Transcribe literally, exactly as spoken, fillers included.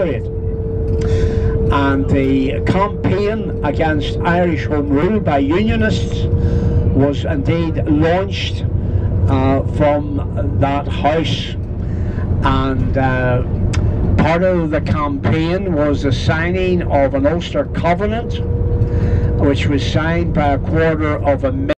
period. And the campaign against Irish Home Rule by Unionists was indeed launched uh, from that house, and uh, part of the campaign was the signing of an Ulster Covenant, which was signed by a quarter of a million